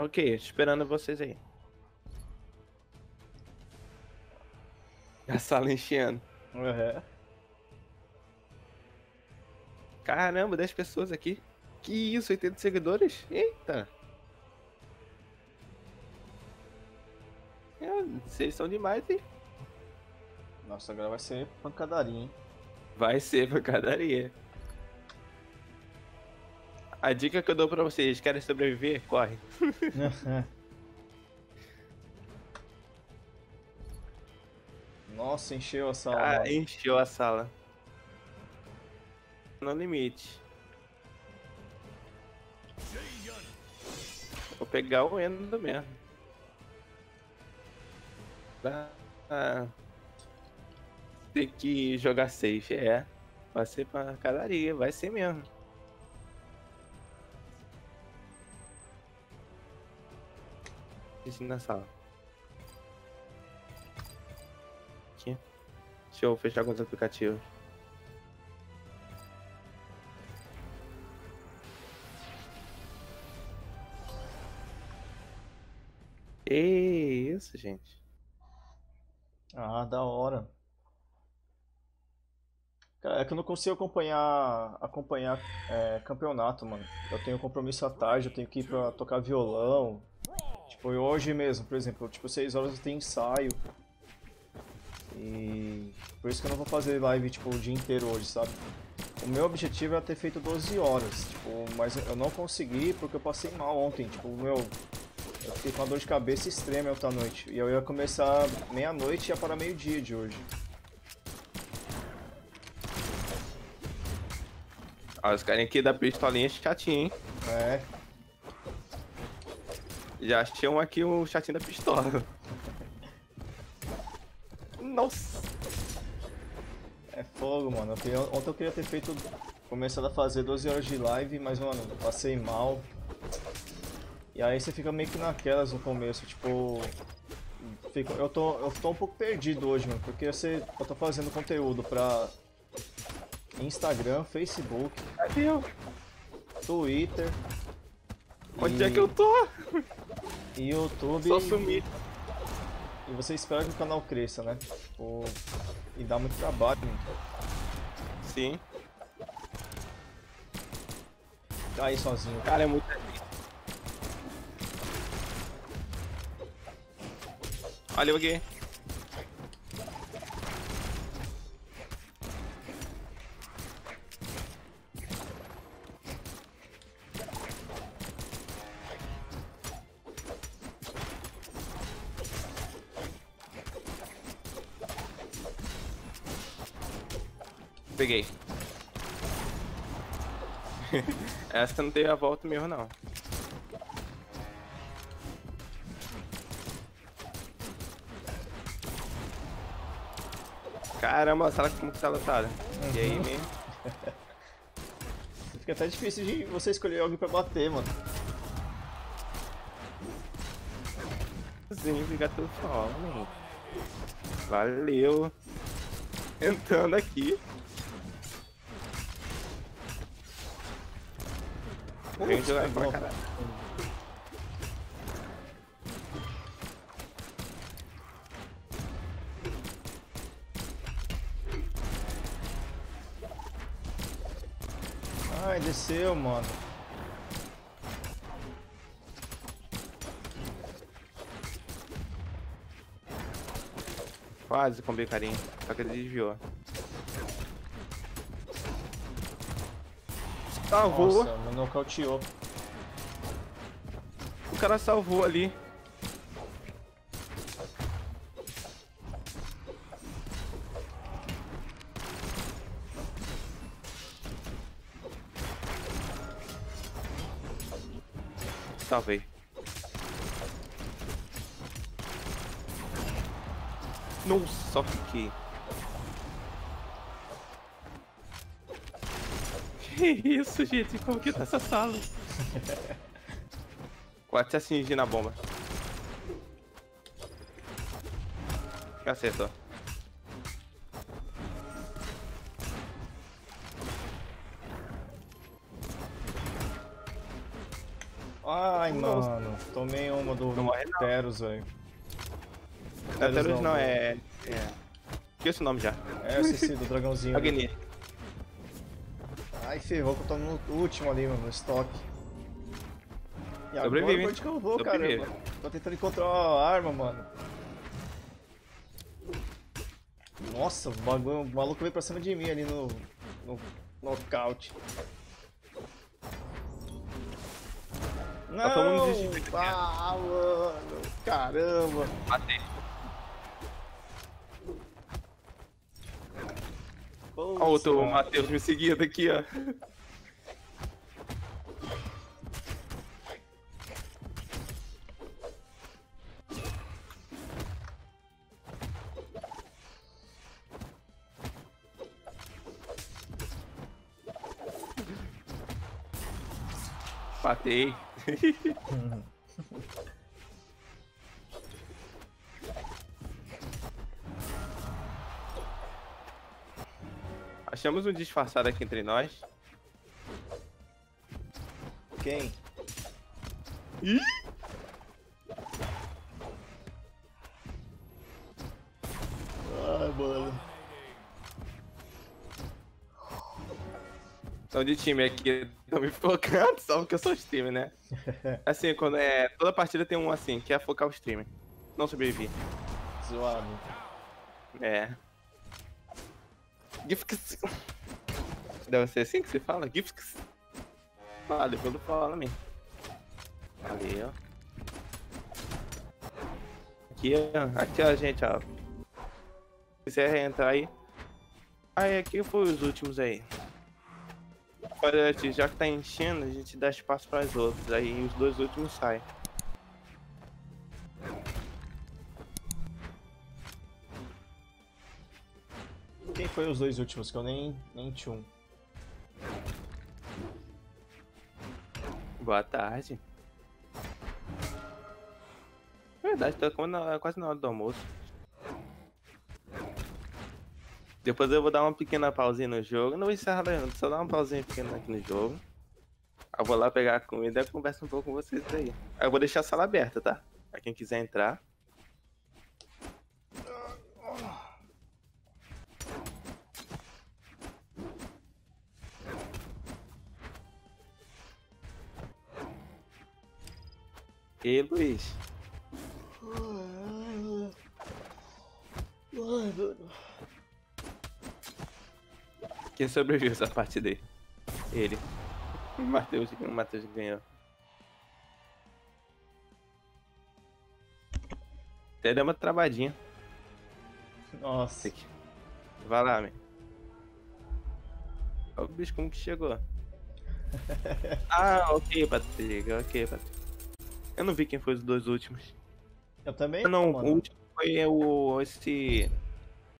Ok, esperando vocês aí. A sala enchendo. Uhum. Caramba, 10 pessoas aqui. Que isso, 80 seguidores? Eita. Vocês são demais, hein? Nossa, agora vai ser pancadaria, hein? Vai ser pancadaria. A dica que eu dou pra vocês, querem sobreviver? Corre. Nossa, encheu a sala, Ah, mano. encheu a sala. No limite. Vou pegar o Endo mesmo. Ah, ter que jogar safe, é. Vai ser pancadaria, vai ser mesmo. Isso na sala. Aqui. Deixa eu fechar com os aplicativos. Que isso, gente. Ah, da hora. Cara, é que eu não consigo acompanhar campeonato, mano. Eu tenho compromisso à tarde, eu tenho que ir pra tocar violão. Tipo, hoje mesmo, por exemplo, tipo, 6 horas eu tenho ensaio. E por isso que eu não vou fazer live, tipo, o dia inteiro hoje, sabe? O meu objetivo era ter feito 12 horas, tipo, mas eu não consegui porque eu passei mal ontem, tipo, eu fiquei com uma dor de cabeça extrema ontem à noite. E eu ia começar meia-noite e ia para meio-dia de hoje. Ó, os caras aqui da pistolinha chatinho, hein? É, Já achei aqui o chatinho da pistola. Nossa. é fogo, mano. Ontem eu queria ter feito, começado a fazer 12 horas de live, mas, mano, passei mal. E aí você fica meio que naquelas no começo, tipo. Eu tô um pouco perdido hoje, mano, porque eu tô fazendo conteúdo pra Instagram, Facebook, Cadê eu? Twitter Onde é que eu tô? e YouTube. Só sumi. E você espera que o canal cresça, né? Tipo, e dá muito trabalho, mano. Sim. Cair sozinho. Cara, é muito. Olha eu aqui. Peguei. Essa não teve a volta mesmo, não. Caramba, a sala como que tá lotada. E aí, mesmo? Fica até difícil de você escolher alguém pra bater, mano. Sim, fica tudo fome. Valeu. Entrando aqui. Vem jogar pra caralho. Ai, desceu, mano. Quase combei carinho. Só que ele desviou. Salvou. Nossa, me nocauteou. O cara salvou ali. Salvei. Nossa, só fiquei. Que isso, gente? Como que tá essa sala? Quase atingir na bomba. Acertou. Ai, mano. Tomei uma do Não morre, não. Teros, velho. Teros não, é... Esqueci o nome já. É, eu esqueci do dragãozinho. Agni. Ai, ferrou que eu tô no último ali, mano, no estoque. E agora Sobrevive, onde que eu vou, sobrevive. caramba? Tô tentando encontrar a arma, mano. Nossa, o bagulho, o maluco veio pra cima de mim ali no nocaute. Tá todo mundo Não! desistindo. Ah, mano, caramba. Matei. Ó o outro Putz, Matheus me seguindo aqui, ó. Matei. Achamos um disfarçado aqui entre nós. Quem? Ih! Ai, mano. São de time aqui, estão me focando, só porque eu sou streamer, né? Assim, quando é. Toda partida tem um assim, que é focar o streamer. Não sobreviver. Zoado. É. Gifts. Deve ser assim que se fala? Gifts. Ah, depois eu falo também. Ali, ó. Aqui, ó, gente, ó. Se quiser entrar aí. Aí, aqui foi os últimos aí. Já que tá enchendo, a gente dá espaço para os outros. Aí os dois últimos saem. Quem foi os dois últimos que eu nem tinha um? Boa tarde. Verdade, tá quase na hora do almoço. Depois eu vou dar uma pequena pausinha no jogo. Não vou encerrar, não. Só dar uma pausinha pequena aqui no jogo. Eu vou lá pegar a comida e converso um pouco com vocês aí. Eu vou deixar a sala aberta, tá? Pra quem quiser entrar. E Luiz? Quem sobreviveu essa partida aí? Ele. O Matheus ganhou. Até deu uma travadinha. Nossa. Aqui. Vai lá, man. Olha o bicho como que chegou. Ah, ok, Patrick. Ok, Patrick. Eu não vi quem foi os dois últimos. Eu também Ah, não, mano. o último foi esse